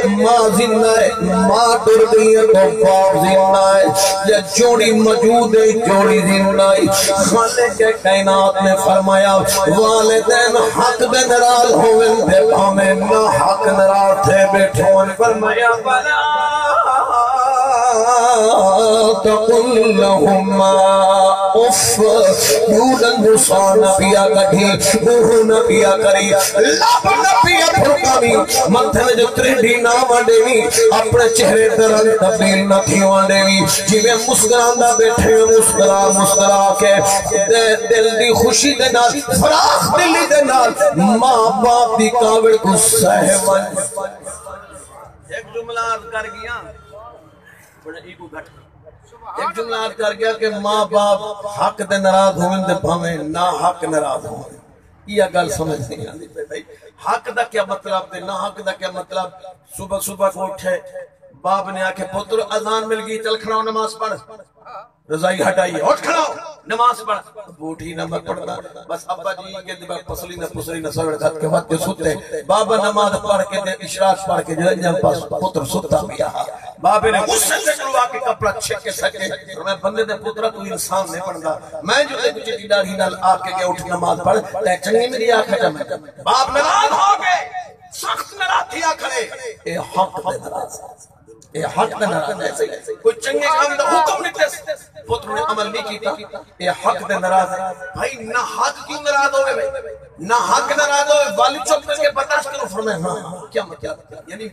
ماں زندہ ہے، ماں ٹر گئی ہے تو باپ زندہ ہے، یا جوڑی موجود ہے جوڑی زندہ ہے۔ خالق کائنات نے فرمایا والدین حق دے ناراض ہوئے تھے ہمیں نہ حق ناراض تھے بیٹھون، فرمایا بلا تقل لهما اف یودن حسان پیا کٹھی اوہ نہ پیا کری لب نہ پیا پھرکاوی متھے میں جو تریڈی نہ وانڈیوی اپنے چہرے درن تبدیل نہ تھی وانڈیوی جیویں مسکراندہ بیٹھے مسکرا مسکرا کے دل دی خوشی دے نال فراخ دلی دے نال ماں باپ دی کاوڑ کو سہون۔ ایک جملہ عرض کر گیا ایک جملہ عرض کر گیا کہ ماں باپ حق دے ناراض ہوئیں دے بھامیں نا حق ناراض ہوئیں، یہ گل سمجھ نہیں آتی بھائی۔ حق دا کیا مطلب دے نا حق دا کیا مطلب؟ صبح صبح کو اٹھے باپ نے آکھے پتر اذان مل گئی چل کھڑاؤ نماز پڑھ، رضائی ہٹائی اٹھ کھڑاؤ نماز پڑھ، بوٹھی نماز پڑھنا بس ابا جی کے دبا پسلی نہ سوڑ کھت کے وقت سوتے بابا نماز پڑھ کے اشراق پڑھ کے جو انجام پاس پتر سوتا بیا بابے نے غصے سے کروا کے کپڑا چھک کے سکے میں بندے دے پترہ تو انسان نہیں پڑھتا میں جو دے کچھ ڈیڈار ہی نال آکے گیا اٹھ نماز پڑھ تے چنگی میری آنکھیں جمع باپ ناراض ہو گئے سخت ناراض تھی آکھڑے اے حق دے ناراض اے حق دے ناراض ہے کوئی چنگے کام دا حکم نہیں تے پتر نے عمل نہیں کیتا اے حق دے ناراض ہے بھائی نہ حق کیوں ناراض ہوئے بھائی نہ حق ناراض ہوئے والی چپ کر کے برداشت کرو فرمائے ہاں کیا مطلب یعنی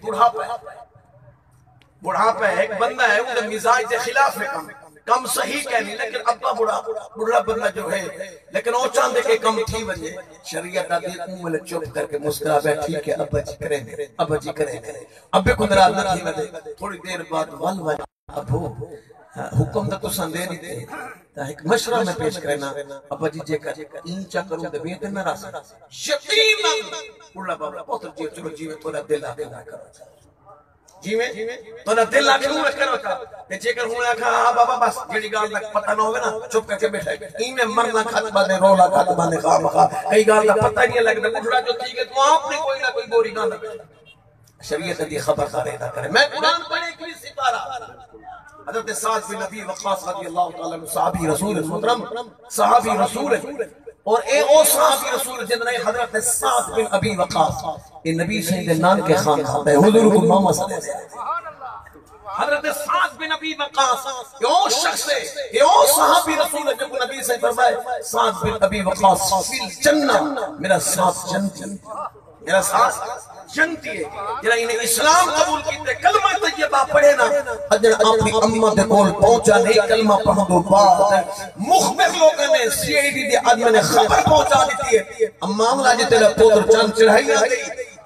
بڑھاپا ہے ایک بندہ ہے وہ مزاج کے خلاف ہے کم صحیح کہنی لیکن ابا بڑھا بندہ جو ہے لیکن وہ چاندے کے کم تھی وجہ شریعت آدھی امول چپ کر کے مسکرا بیٹھی کہ ابا جی کریں گے ابا جی کریں گے ابے کو ناراض نہ تھی وجہ تھوڑی دیر بعد ول ابو حکم دا تو سندے نہیں دے تا ایک مشورہ میں پیش کرنا ابا جی جے کر انچا کروں دے بیت ناراض یقینا بڑھا بابا پتر جی چلو جی میں تھوڑا دل آ کے نہ کرو جی میں تو نہ دل آکھے ہوں کرو تھا کہ جے کر ہوں آکھا ہاں بابا بس جیڑی گال تک پتہ نہ ہوگا نا چپ کر کے بیٹھے ہی میں مرنا خاتمہ نے رولا خاتمہ نے خواہ مخواہ کئی گال تک پتہ نہیں لگتا اٹھڑا جو تھی کہ تو آپ نے کوئی نہ کوئی گوری گال تک شریعت دی خبر خارے نہ کرے میں قرآن پڑھے کلی سپارہ حضرت سعد بن ابی وقاص رضی اللہ تعالیٰ عنہ صحابی رسول محترم صحابی رسول اور اے او صحابی رسول جن نے حضرت سعد بن ابی وقاص یہ نبی سید نان کے خان ہے حضور کو محمد صلی اللہ علیہ وسلم حضرت سعد بن ابی وقاص یہ او شخص ہے یہ او صحابی رسول ہے جب نبی سے فرمائے سعد بن ابی وقاص فی الجنہ میرا ساتھ جنتی میرا ساتھ جنتی ہے جنہا انہیں اسلام قبول کیتے کلمہ طیبہ پڑھے نا اجن اپنی امہ دے کول پہنچا نہیں کلمہ پڑھا دو بات مخبر لوگوں نے سی آئی ڈی دے آدمی نے خبر پہنچا دیتی ہے معاملہ جتے لئے پودر چند چڑھائی نہ گئی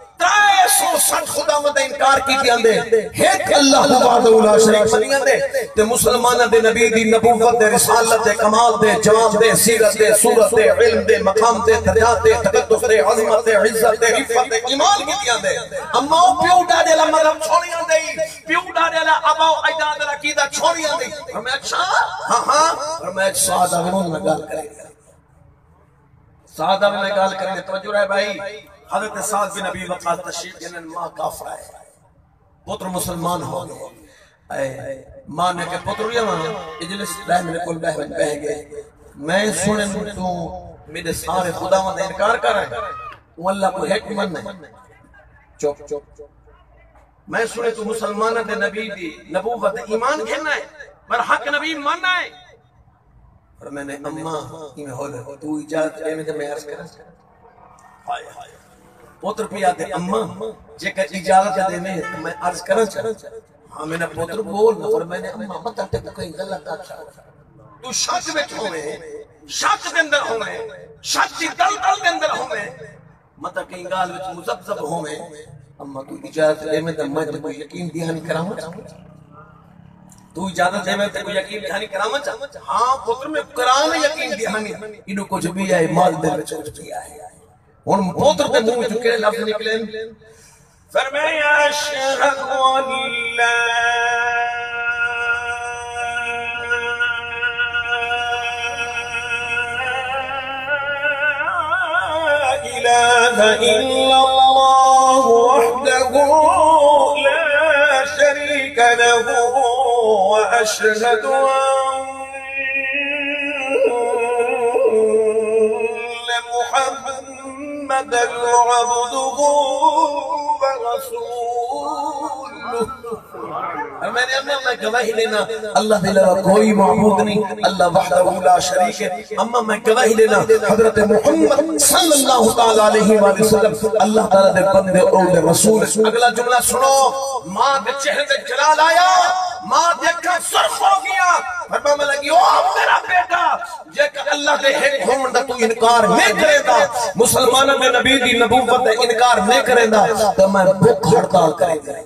360 خدا مدہ انکار کی دی اندے ایک اللہ وعدہ اولا شریف نہیں اندے تے مسلمانہ دے نبی دی نبوت دے رسالت دے کمال دے جواب دے سیرت دے صورت دے علم دے مقام دے درجات دے تقدس دے عظمت دے عزت دے عفت دے ایمان کی دی اندے اما وہ پیو ڈاڑے لہ مذہب چھوڑی اندے پیو ڈاڑے لہ اباؤ اجداد لہ عقیدہ چھوڑی اندے اور میں اچھا ہاں اور میں ایک سعادہ میں گال کریں گے سعادہ میں گال کریں گے توجہ رہے بھائی حضرت سعد بن ابی وقاص تشریف جنن ماں کافرہ ہے پتر مسلمان ہو گئے ماں نے کہ پتر یہ ماں اجلس بہ میرے کل بہ گئے میں سنن تو میرے سارے خدا مند انکار کر رہے ہیں وہ اللہ کو حکمت نہیں چوپ میں سنے تو مسلمانہ دے نبی دی نبوت ایمان کہنا ہے پر حق نبی ماننا ہے اور میں نے اممہ ہی میں ہو لے تو اجازت لے میں میں عرض کرا پوتر پیا دے اممہ جے کہ اجازت دے میں عرض کرا ہاں میں نے پوتر بول اور میں نے اممہ مطلب تک کہیں غلط آچھا تو شک بچ ہوئے شک دے اندر ہوئے شک دی دل دے اندر ہوئے مطلب کہیں گال بچ مزبزب ہوئے اممہ تو اجازت لے میں تو یقین دہانی کرامت تو اجازت دے میں تو یقین دہانی کرامت ہاں پوتر میں قرآن یقین دہانی انہوں کو جو بھی آئے مال دل بچ بھی آئے اور پوتر تے منہ چکے لفظ نکلے فرمایا اشہد ان لا الہ الا اللہ وحدہ لا له وأشهد أن محمدا عبده ورسوله میں نے اما میں گواہی لینا اللہ کے علاوہ کوئی معبود نہیں، اللہ وحدہ لا شریک ہے۔ اما میں گواہی لینا حضرت محمد صلی اللہ تعالی علیہ وآلہ وسلم اللہ تعالی دے بندے اور رسول۔ اگلا جملہ سنو، ماں کے چہرے تے جلال آیا، ماں دیکھا سرخ ہو گیا، فرمانے لگی او میرا بیٹا جے کہ اللہ دے ایک ہون دا تو انکار نہیں کرے گا، مسلمانوں میں نبی دی نبوت دا انکار نہیں کرے گا تو میں بھوک ہڑتال کرے گا۔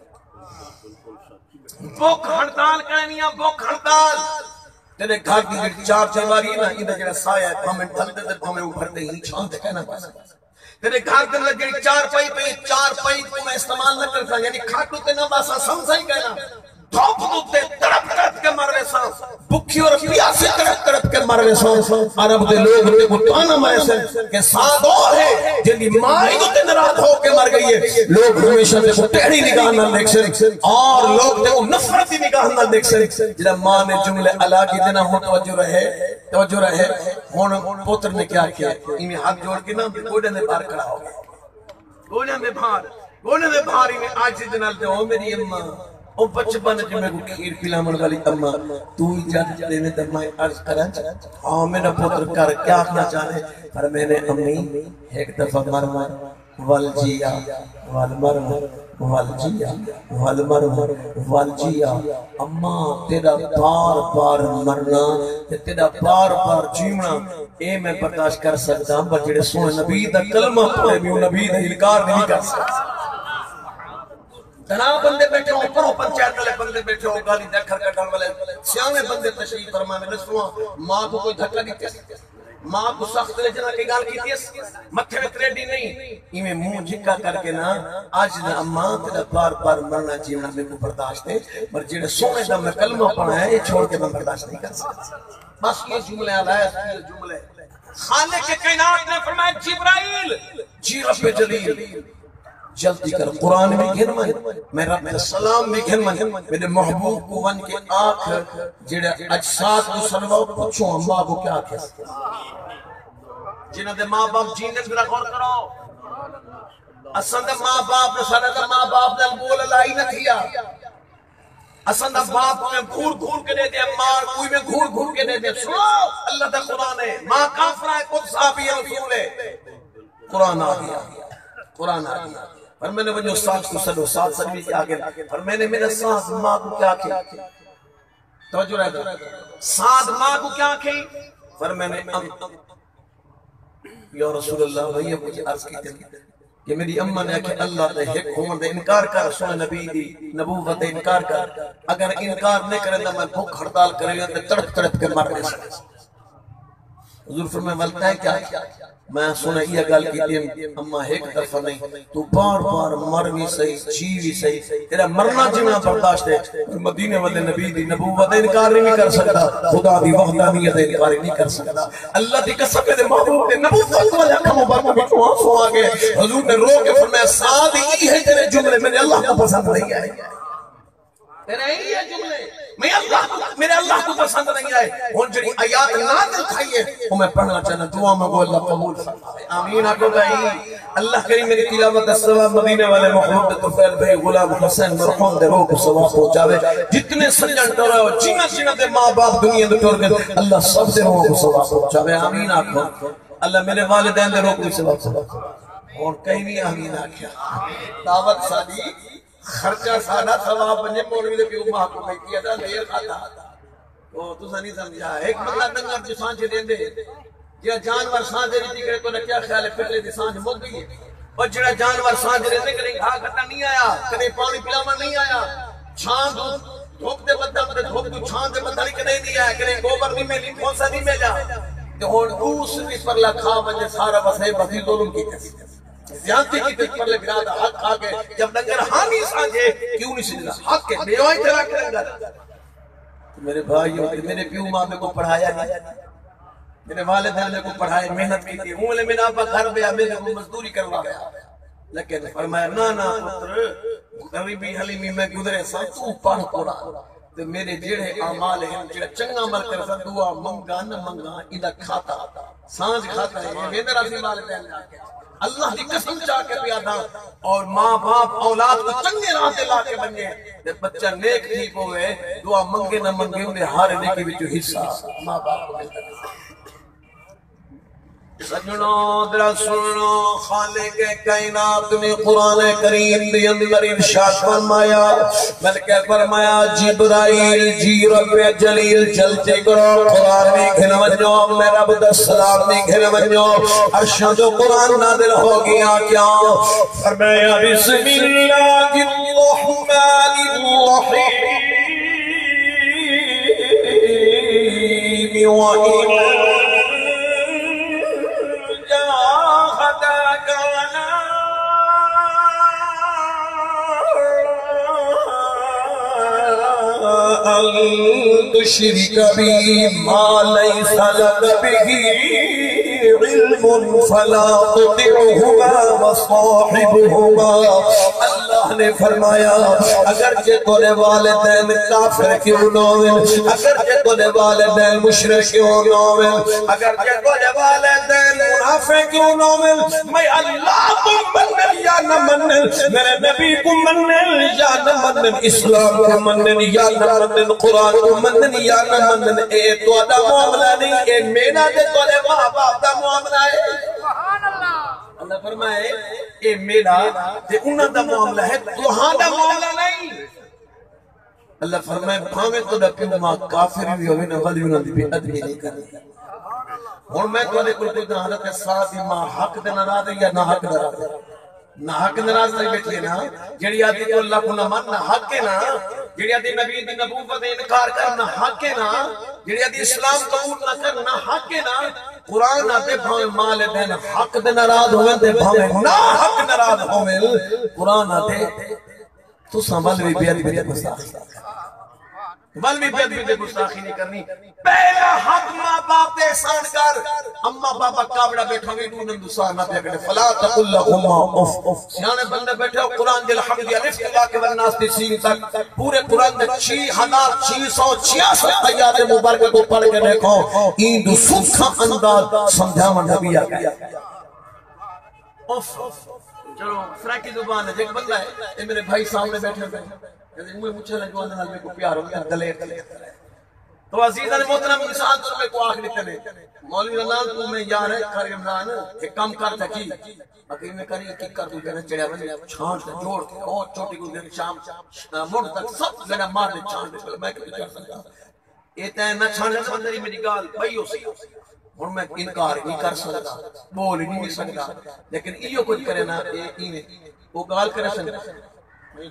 بھوک ہڑتال کرنیاں، بھوک ہڑتال۔ تیرے گھر کی چار چواری نا ادھر جڑا سایہ ہے ہمیں تھلتے تے ہمیں اوپرتے ہی چھانتے کہنا پاسا۔ تیرے گھر کے اندر جڑی چار پائی پہ چار پائی کو میں استعمال نہ کرتا، یعنی کھاٹو تے نہ باسا سمجھا ہی کہنا۔ دھوپ دوتے تڑپ تڑپ کے مروے سان، بکھی اور پیاسی تڑپ تڑپ کے مروے سان۔ عرب دے لوگ تے کو تانا مارے سن کہ ساتھ اور ہے جنہی مائی دوتے نراد ہو کے مر گئی ہے۔ لوگ ہمیشہ تے کو ٹیڑی نگاہ نہ دیکھ سن اور لوگ تے کو نفرتی نگاہ نہ دیکھ سن۔ جنہا ماں نے جملے اللہ کی دینا ہوں توجہ رہے ہون پوتر نے کیا کیا، انہیں ہاتھ جوڑ کے نا گوڑے نے بار کھڑا ہو گیا، گوڑے میں بھار انہیں آج سے جنال دے ہو میری اممہ او بچپن جو میں کو کھیر پلامن والی اممہ تو اجازت دینے در میں عرض کریں ہاں میرا پوتر کر کیا آخنا چاہے، پر میں نے امی ایک دفعہ مرمر والجیا والمرمر والجیا والمرمر والجیا، اماں تیرا بار بار مرنا تیرا بار بار جیونا اے میں برداشت کر سکتا ہوں، پر جڑے سونے نبی دا کلمہ پڑھے بھی نبی دا انکار نہیں کر سکتا۔ جناب بندے بیٹھے ہو، اوپر پنچایت والے بندے بیٹھے ہو، گالی دیکھر کٹھن والے سیانے بندے تشریف فرمانے رسواں، ماں کو کوئی دھکا نہیں کیا، ماں کو سخت لے جنا کی گال کی تھی، متھے میں تریڈی نہیں، ایمیں منہ جھکا کر کے نا آج نا اماں تیرا بار بار مرنا جیونا میں کو برداشت ہے، پر جیڑے سونے دا میں کلمہ پڑھا ہے یہ چھوڑ کے میں برداشت نہیں کر سکتا۔ بس یہ جملے آلائے جملے خالق کائنات نے فرمایا جبرائیل جی رب جلیل جلدی کر قرآن میں گھن من، میں رب السلام میں گھن من، میرے محبوب کو ون کے آنکھ جڑے اجساد کو سنواؤ پچھو اماں کو کیا کہہ جنہاں دے ماں باپ جینے ذرا غور کرو، اساں دے ماں باپ نے سارے دے ماں باپ نے بول لائی نہ کیا، اساں دے باپ میں گھور گھور کے دے دے، ماں کوئی میں گھور گھور کے دے دے۔ سنو اللہ دا قرآن ہے، ماں کافرہ ہے خود صحابی رسول ہے، قرآن آ گیا، قرآن آ گیا۔ پر میں نے وجہ ساتھ کو سلو ساتھ سلوی کے آگے، پر میں نے میرا ساتھ ماں کو کیا کیا، توجہ رہتا ساتھ ماں کو کیا کی، پر میں نے یا رسول اللہ وہی مجھے عرض کی تھی کہ میری اممہ نے کہ اللہ دے حق ہومن دے انکار کر، سونے نبی دی نبوت دے انکار کر، اگر انکار نہیں کرے تو میں بھوک ہڑتال کرے گا تو تڑپ تڑپ کے مر گئے۔ حضور فرمائے ولتا ہے کیا، میں سنے یہ گل کی تھی اممہ ایک دفعہ نہیں تو بار بار مر بھی صحیح جی بھی صحیح، تیرا مرنا جینا برداشت ہے، مدینے والے نبی دی نبوت انکار نہیں کر سکتا، خدا دی وحدانیت انکار نہیں کر سکتا، اللہ دی قسم دے محبوب دے نبوت والے اکھاں مبارکاں وچ آنسو آ گئے، حضور نے رو کے فرمایا ساتھ ہی ہے تیرے جملے میرے اللہ کو پسند نہیں آئے، تیرے ہی ہے جملے میرے اللہ کو پسند نہیں آئے۔ ہون جڑی آیات نازل کھائی ہے وہ میں پڑھنا چاہنا، دعا مانگو اللہ قبول فرمائے، آمین آکو بھائی۔ اللہ کریم میری تلاوت السلام مدینے والے محمد طفیل بھائی غلام حسین مرحوم دے روح کو ثواب پہنچاوے، جتنے سجن ٹورے ہو جنہ جنہ دے ماں باپ دنیا دے ٹور گئے اللہ سب دے روح کو ثواب پہنچاوے، آمین آکو۔ اللہ میرے والدین دے روح کو ثواب پہنچاوے، اور کہیں بھی آمین آکیا۔ دعوت سادی خرچہ سادہ ثواب بنجے مولوی دے پیو ماں کو میں کیا تھا لے کھاتا تو تسا نہیں سمجھا، ایک بندہ ڈنگر جو سانچ دیں دے جہاں جانور سانچ دے رہی کرے تو نہ کیا خیال ہے پہلے دی سانچ مک گئی ہے، اور جہاں جانور سانچ دے رہے کدے گھا کھٹا نہیں آیا، کدے پانی پلاوا نہیں آیا، چھان دھوپ دے بدہ تے دھوپ تو چھان دے بدہ نہیں کدے نہیں آیا، کدے گوبر نہیں ملی کھونسا نہیں ملا، تو ہن دوسری پر لکھا وجہ سارا بسے بسی ظلم کی تھی زیادتی کی تک پر لگراد حق آگے جب نگر ہانی سانجے کیوں نہیں سجلا حق کے بیوائی ترہ کریں گا۔ میرے بھائیوں میرے پیو ماں میں کو پڑھایا نہیں، میرے والدین نے کو پڑھایا محنت کی تھی، میرا ابا گھر بیا میرے کو مزدوری کروا گیا، لیکن فرمایا نا نا پتر غریبی حلیمی میں گزرے سا تو پڑھ قرآن تے میرے جڑے اعمال ہیں جڑا چنگا عمل کر سا دعا منگا نہ منگا ادا کھاتا سانج کھاتا ہے یہ میرا سی والدین جا کے اللہ کی قسم چاہ کے پیادا اور ماں باپ اولاد کو چنگے راہ تے لا کے بنے تے بچہ نیک ٹھیک ہوئے دعا منگے نہ منگے انہیں ہر نیکی وچ حصہ ماں باپ کو ملتا ہے سجنوں درا سنو خالق کائنات نے قرآن کریم کے اندر ارشاد فرمایا بلکہ فرمایا جبرائیل جی رب جلیل جلتے کرو قرآن میں گھن ونجو میں رب دا سلام میں گھن ونجو عرشاں جو قرآن نازل ہو گیا کیا فرمایا بسم اللہ الرحمن الرحیم وَإِنَّ تشرك بي ما ليس لك به علم فلا تطعهما وصاحبهما اللہ نے فرمایا اگرچہ تیرے والدین کافر کیوں نہ ہوں اگرچہ تیرے والدین مشرک کیوں نہ ہوں اگرچہ تیرے والدین منافق کیوں نہ ہوں میں اللہ کو منن یا نہ منن میرے نبی کو منن یا نہ منن اسلام کو منن یا نہ منن قرآن کو منن یا نہ منن اے تو دا معاملہ نہیں اے میرا تے تیرے ماں باپ دا معاملہ ہے سبحان اللہ اللہ فرمائے اے میرا تے انہاں دا معاملہ ہے توہاں دا معاملہ نہیں اللہ فرمائے بھاویں تو دا پیو ماں کافر بھی ہوئے نہ ولی انہاں دی بے ادبی نہیں کرنی اور میں تو کوئی کوئی حضرت ساتھ ماں حق دے ناراض ہے یا نہ حق ناراض ہے نہ حق ناراض نہیں بیٹھے نا جڑی آدھی تو اللہ کو نہ مان نہ حق ہے نا جڑی آدھی نبی دی نبوت انکار کر نہ حق ہے نا جڑی آدھی اسلام قبول نہ کر نہ حق ہے نا قرآن آتے بھاویں مال دین حق دے ناراض ہوئے تے بھاویں نہ حق ناراض ہوئے قرآن آتے تو سنبھل بھی بیعت بھی گستاخی بل بھی بیعت بھی گستاخی نہیں کرنی پہلا حق ماں باپ دے احسان کر اما بابا کابڑا بیٹھا ہوئے نون اندوسان نہ پہ فلا تقل لہما اف سیانے بندے بیٹھے ہو قرآن دل حمد یا رفت اللہ کے ورناس دی سین تک پورے قرآن دے 6666 آیات مبارکہ کو پڑھ کے دیکھو این دو سکھا انداز سمجھا من نبی آگیا اف چلو فریکی زبان ہے ایک بندہ ہے اے میرے بھائی سامنے بیٹھے ہوئے ہیں مجھے لگوانا نال میں کو پیار ہو گیا دلیر تو عزیزہ نے محترم انسان تو میں کو آخری کرے مولوی رنال تو میں یار ہے کھر امران ایک کام کر تکی اگر میں کری کی کر دو جنہ چڑیا بندے چھان سے جوڑ کے اور چھوٹی کو دن شام مڑ تک سب جنہ مار دے چھان دے میں کبھی کر سکتا یہ تے نہ چھان دے سمندری میری گال بھائی ہو سی اور میں انکار نہیں کر سکتا بول ہی نہیں سکتا لیکن ایو کچھ کرے نا وہ گال کرے سکتا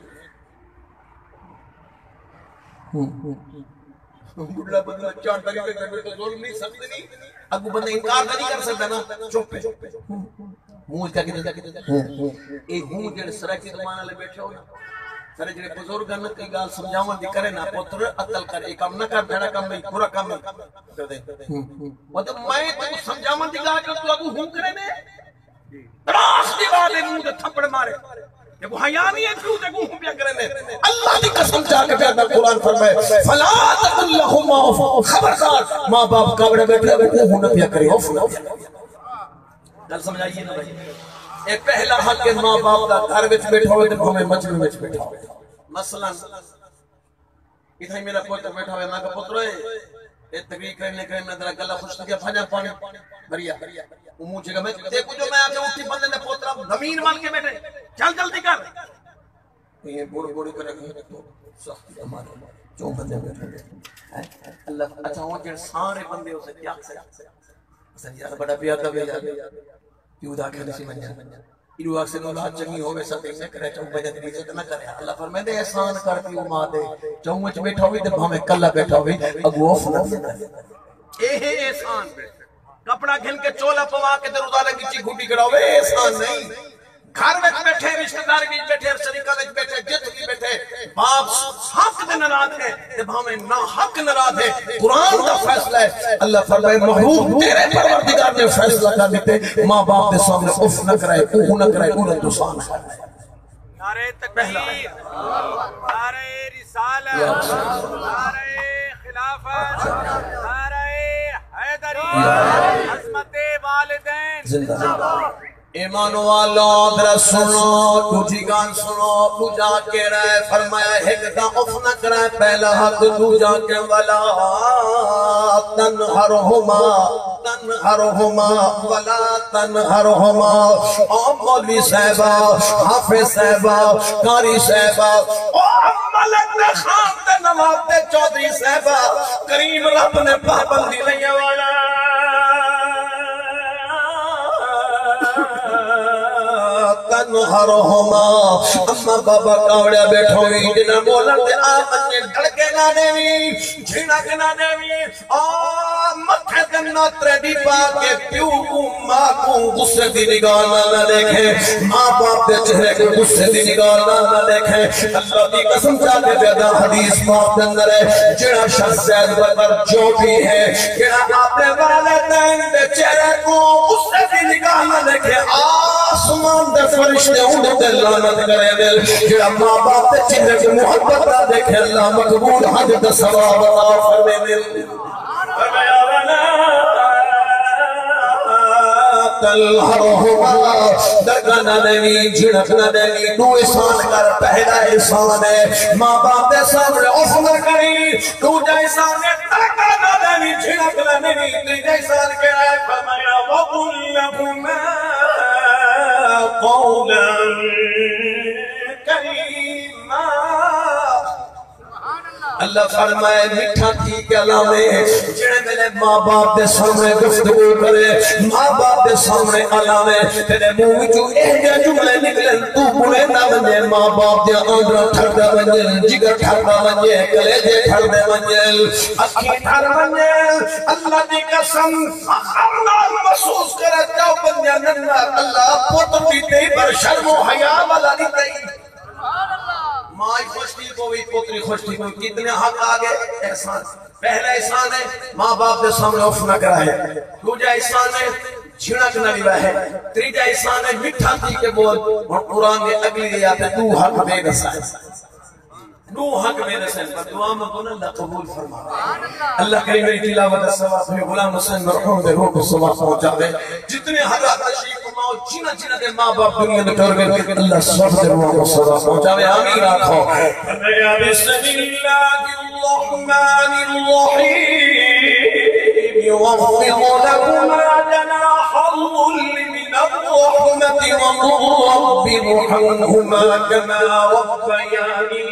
بڑھلا بندہ چار طریقے کرنے تو ظلم نہیں سکتے نہیں اگو بندہ انکار نہیں کر سکتا نا چپ ہے منہ کیا کہتے ایک منہ جڑے سرکی زمانہ لے بیٹھے ہو سارے جڑے بزرگان کی گال سمجھاون دی کرے نا پتر عقل کر ایک کام نہ کر بھڑا کام نہیں پورا کام کر دے مطلب میں تو سمجھاون دی گال کر تو اگو ہوں کرے نے راس دی والے منہ تے تھپڑ مارے کہ وہ حیامی ہے کیوں تے کو ہوں پیا کرے نے اللہ دی قسم چاہ کے پیدا قرآن فرمائے فلا تقل لهما خبردار ماں باپ کابڑے بیٹھے بیٹھے ہوں نہ پیا کرے اوف نہ پیا گل سمجھائیے نا بھائی اے پہلا حق ہے ماں باپ دا گھر وچ بیٹھا ہوئے تے بھویں مچھلی وچ بیٹھا ہوئے مثلا اتھا ہی میرا پوتر بیٹھا ہوئے میں کہا پتر اے تقریر کرنے میں ذرا گلا خوش کیا بھجا پانی بھریا وہ منہ جگہ میں دیکھو جو میں آگے اٹھی بندے نے پوترا زمین مال کے بیٹھے چل جلدی کر یہ بوڑی بوڑی کرے تو سختی ہمارے جو بندے بیٹھے ہیں اللہ اچھا وہ جو سارے بندے اسے کیا سن یار بڑا پیار دا بیار کیوں دا کھلی سی منجا ایرو آگ سے اولاد چنگی ہوئے ستے میں کرے چاہوں بجت بیجت نہ کرے اللہ فرمائے دے احسان کرتی ہوں ماں دے چاہوں مجھ بیٹھا ہوئی دے ہمیں کلہ بیٹھا ہوئی اگو اوف نہ اے احسان بیٹھا کپڑا گھن کے چولا پوا کے در ادالہ کی چی گھوٹی کڑا ہوئے احسان نہیں گھر میں بیٹھے رشتہ دار بھی بیٹھے شریکہ میں بیٹھے جت بھی بیٹھے باپ حق دے نراد ہے جب ہمیں نہ حق نراد ہے قرآن کا فیصلہ ہے اللہ فرمائے محبوب تیرے پروردگار نے فیصلہ کر دیتے ماں باپ دے سامنے اف نہ کرائے اوہ نہ کرائے انہیں دوسان ہے نعرہ تکبیر، نعرہ رسالت، نعرہ خلافت، نعرہ حیدری، عظمت والدین۔ ایمان والا ذرا سنو، دوجی گان سنو، دوجا کے رہے فرمایا ایک دا اف نہ کرے پہلا حق دوجا کے ولا تنہرہما تنہرہما ولا تنہرہما۔ او مولوی صاحبہ، حافظ صاحبہ، قاری صاحبہ، او ملک نے خان دے نواب دے چودھری صاحبہ، کریم رب نے پابندی لیا والا تنہرہما۔ اما بابا کاوڑیا بیٹھو گی جنہ بولن دے آمن ڈھڑکے نہ دیوی، جھنک نہ دیوی، متھے دن نوترے دی پاکے پیو کو ماں کو غصے دی نگاہ نہ دیکھے، ماں باپ دے چہرے کو غصے دی نگاہ نہ دیکھے۔ اللہ دی قسم چاہتے پیدا حدیث پاک کے اندر ہے جنہ شخص زید بکر جو بھی ہے جنہ اپنے والدین دے چہرے کو غصے دی نگاہ نہ دیکھے، آسمان دے فرشتے انہوں تے لعنت کرے دل، جڑا ماں باپ تے چہرے کو محبت نہ دیکھے اللہ مقبول حج دا ثواب عطا فرمے دل۔ فرمایا ولا تنہرہما، درگاہ نہ دیوی، جھڑک نہ دیوی، دو احسان کر، پہلا احسان ہے ماں باپ دے سامنے اف نہ کری، دوجا احسان ہے درگاہ نہ دیوی، جھڑک نہ دیوی، تیجا احسان کیا ہے فرمایا وَقُلْ لَهُمَا قولا کریما۔ اللہ فرمائے میٹھا ٹھیک علامے جڑے میرے ماں باپ دے سامنے گفتگو کرے، ماں باپ دے سامنے علامے تیرے منہ جو اہجا جملے نکلن تو بڑے نہ بنجے، ماں باپ دے آندرہ ٹھڑا بنجے، جگر ٹھڑا بنجے، کلیجے ٹھڑے بنجے، اکھی ٹھڑ بنجے۔ اللہ دی قسم اللہ محسوس کرے جاؤ بنجے ننہ اللہ پوتر دیتے پر شرم و حیاء والا دیتے ماں خوشتی کوئی پوتری خوشتی کوئی، کتنے حق آگے احسان۔ پہلا احسان ہے ماں باپ دے سامنے اف نہ کرائے، دوجا احسان ہے جھڑک نہ لیوا ہے، تیجا احسان ہے مٹھا تھی کے بول۔ اور قرآن میں اگلی دے آتے دو حق بے نسائے، دو حق بے نسائے، پر دعا میں کون اللہ قبول فرما۔ اللہ کریم میری تلاوت السواب میں غلام حسین مرحوم دے روح کو سواب پہنچا دے، جتنے حضرات تشریف فرماؤ جنہ جنہ دے ماں باپ دنیا میں ٹور گئے اللہ سب دے روح کو سواب پہنچا دے، آمین آکھو۔ بسم اللہ الرحمن الرحیم يوفق لكما جناح الظل من الرحمة وقل رب ارحمهما كما ربياني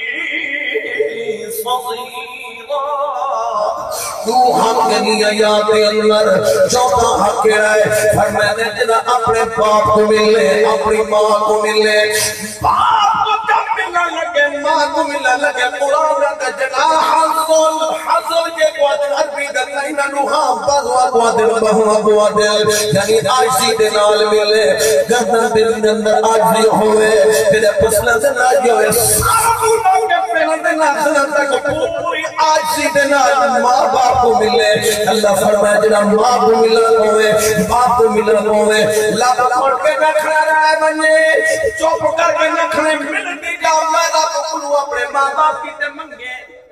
صغيرا۔ دو حق نہیں آیات اندر، چوتھا حق ہے فرمایا جنا اپنے باپ کو ملے، اپنی ماں کو ملے، باپ کو جب ملنا لگے ماں کو ملنا لگے، قرآن کا جناح الظل، حضر کے قوات عربی دلائنہ نوحا بغوا قوات بہوا قوات یعنی آجزی دے نال ملے، گردہ دل اندر آجزی ہوئے، تیرے پسلہ سے ناجی ہوئے، سارا قرآن کے پہلے دن آخران تک پوری آجزی دے نال ماں باپ کو ملے۔ اللہ فرمائے جنا ماں کو ملن ہوئے، باپ کو ملن ہوئے، لب پڑ کے نکھنے رہے بنجے، چوپ کر کے نکھنے ملتی جاؤ، میں رب کو اپنے ماں باپ کی تے منگے،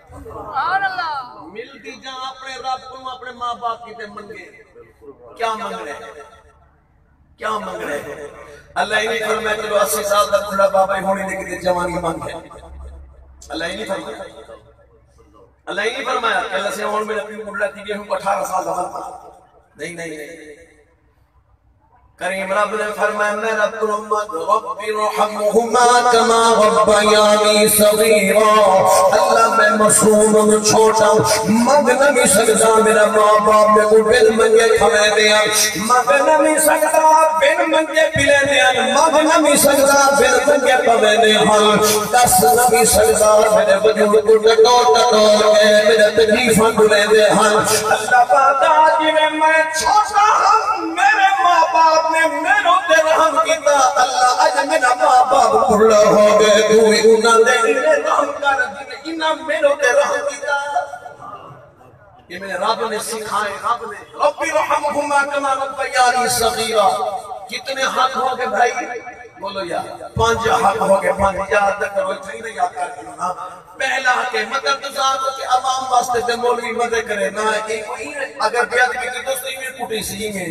ملتی جاؤ اپنے رب کو اپنے ماں باپ کی تے منگے۔ کیا منگ رہے ہیں؟ کیا منگ رہے ہیں؟ اللہ ہی نہیں فرمائے کہ 80 سال تک بڑھا بابا ہی ہونی دیکھ دے جوانی مانگ ہے۔ اللہ ہی نہیں فرمایا، اللہ ہی نہیں فرمایا کہ اللہ سے ہون میں اپنی بڑھا تھی گئے ہوں کو 18 سال دفل تھا، نہیں نہیں نہیں۔ کریم رب نے فرمایا میں رب الامت رب ارحمہما کما ربیانی صغیرا۔ اللہ میں معصوم چھوٹا مانگ نہیں سکتا، میرا ماں باپ میں کو بن منگے کھوے دیا، مانگ نہیں سکتا بن منگے پلے دیا، مانگ نہیں سکتا بن منگے پوے دیا، دس نہیں سکتا میرے وجود کو ٹٹور ٹٹور کے میرے تکلیفاں ڈلے دے ہاں۔ اللہ پاک آج میں چھوٹا ہوں، میرے ماں باپ نے میروں تے رحم کیتا، اللہ اج میرا ماں باپ بڑھا ہو گئے، تو ہی انہاں دے رحم کر دی، انہاں میروں تے رحم کیتا۔ یہ میرے رب نے سکھائے، رب نے رب ارحمہما کما ربیانی صغیرا۔ کتنے حق ہو گئے بھائی؟ بولو یا پانچ حق ہو گئے، پانچ یاد کرو، اتنی نہیں یاد کر کے نا۔ پہلا حق ہے مدد گزار ہو کہ عوام واسطے تے مولوی مدد کرے نا، اگر بیعت کی تو صحیح میں کٹی سی میں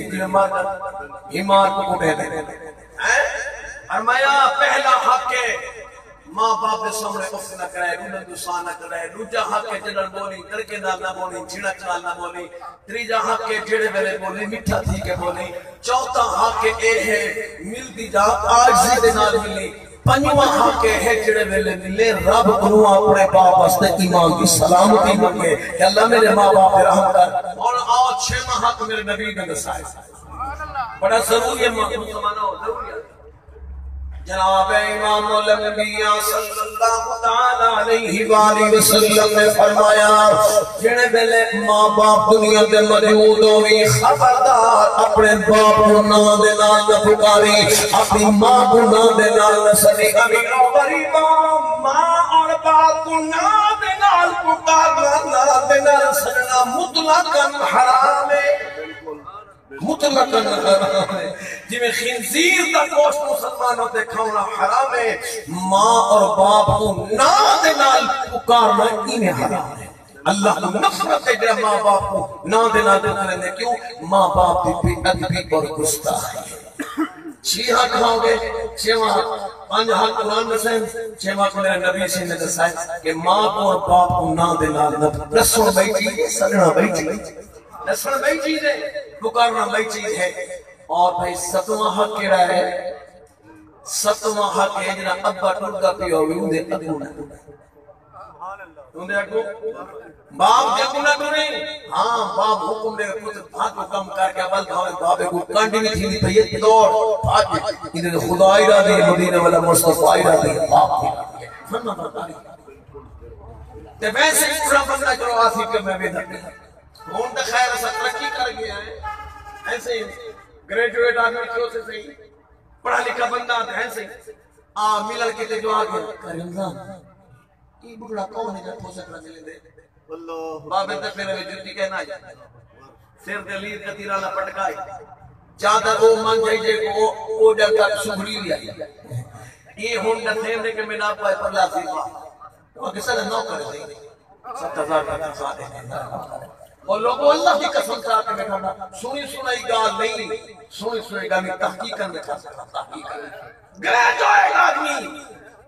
ایمان کو کٹے دے۔ فرمایا پہلا حق ہے ماں باپ کے سامنے اف نہ کرے، انہیں دوسان نہ کرے۔ دوجا حق ہے جڑن بولی ترکے نال نہ بولی، چھڑک نال نہ بولی۔ تیجا حق ہے جڑے ویلے بولی میٹھا تھی کے بولی۔ چوتھا حق اے ہے ملدی جا عاجزی دے نال ملی۔ پنجواں حق ہے جڑے ویلے ملے رب کو اپنے باپ واسطے ایمان کی سلامتی منگے کہ اللہ میرے ماں باپ پہ رحم کر۔ اور آؤ چھواں حق میرے نبی نے دسائے، بڑا ضروری ہے مسلمانوں، ضروری ہے۔ جناب امام الانبیاء صلی اللہ تعالی علیہ وآلہ وسلم نے فرمایا جنے بلے ماں باپ دنیا دے موجود ہوئی خبردار اپنے باپ کو نام دے نال نہ پکاری، اپنی ماں کو نام دے نال نہ سنی۔ امیر و غریباں ماں اور باپ کو نام دے نال پکارنا، نام دے نال سننا مطلقاً حرام ہے، مطلقاً حرام ہے۔ جی میں خنزیر کا گوشت مسلمانوں تے کھانا حرام ہے، ماں اور باپ کو نام دے نال پکارنا انہیں حرام ہے۔ اللہ کو نفرت ہے جب ماں باپ کو نام دے نال پکارنے، کیوں؟ ماں باپ بھی بے ادبی اور گستاخ ہے۔ چھ حق کھاؤ گے، چھواں پانچ حق قرآن میں سے، چھواں کو میرے نبی سے نے دسائے کہ ماں کو اور باپ کو نام دے نال رسول بھائی چیز ہے، سننا بھائی چیز ہے، رسول بھائی چیز ہے، پکارنا بھائی چیز ہے۔ اور بھائی ستواں حق کیڑا ہے؟ ستواں حق ہے جنا ابا ٹوٹا پیا ہوئی اندے اگو نہ ٹوٹا، اندے اگو باپ دے اگو نہ ٹوٹے۔ ہاں باپ حکم دے کچھ بھاگ کو کم کر کے اول بھاوے بابے کو کانڈی نہیں تھی پئی دوڑ بھاج ادھر خدا ارادے مدینے والا مصطفی ارادے باپ دی فرما برداری تے ویسے پورا بندہ جو آسی کہ میں بھی ہون تے خیر اسا ترقی کر گیا ہے، ایسے گریجویٹ آدمی کیوں سے صحیح پڑھا لکھا بندہ ہے صحیح ملل کے جو آگے رمضان یہ بڑھڑا کون ہے جب ہو سکتا چلے دے بابے تک میرے میں جوتی کہنا جائے سر دلیر کتیرہ نہ پٹکائی چادر وہ مان جائے جے کو او جل کا سبری لیا یہ ہون کا تھیم دے کہ میں نہ پائے پر لازی وہ کسا نے نو کرے دیں 7,000 کا تنسا دے اور لوگوں اللہ کی قسم سے آتے میں کھانا سنی سنائی گال نہیں، سنی سنائی گال نہیں، تحقیقاً میں کھا سکتا تحقیقاً گریج ہوئے گا آدمی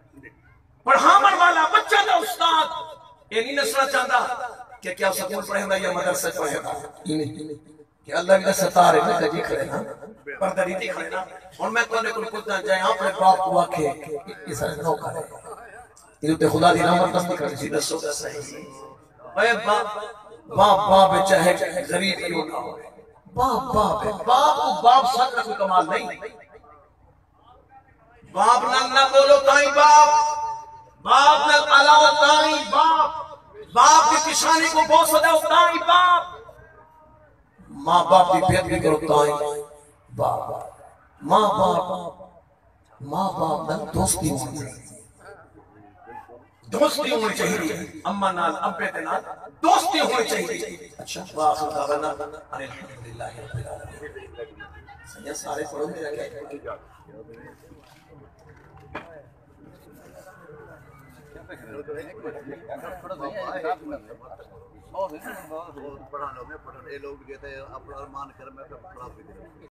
پڑھامن والا بچہ دا استاد یہ نہیں نسنا چاہتا کہ کیا سکول پڑھے گا یا مدرسہ پڑھے گا، کہ اللہ کی ستارے میں کجی کھڑے نا پردریتی کھڑے نا اور میں کونے کل کدنا جائے اپنے باپ کو آکھے اس طرح نو کرے یہ تو خدا دی رحمت نہیں کرے سی دسو کا صحیح اے باپ چاہے غریب کیوں نہ ہو، باپ کو باپ ساتھ کوئی کمال نہیں، باپ نہ بولو تائیں باپ نہ علاوہ تائیں باپ کی کشانی کو بوسہ دے تائیں باپ، ماں باپ کی بیعت بھی کرو تائیں باپ، ماں باپ نہ دوستی ہونی چاہیے، دوستی ہونی چاہیے، اممہ نال ابے دے نال دوستی ہونی چاہیے۔ اچھا واخر دعوانا الحمدللہ رب العالمین۔ سنیا سارے پڑھو میرا کیا پڑھانا میں پڑھانا یہ لوگ کہتے ہیں اپنا ارمان کر میں پڑھا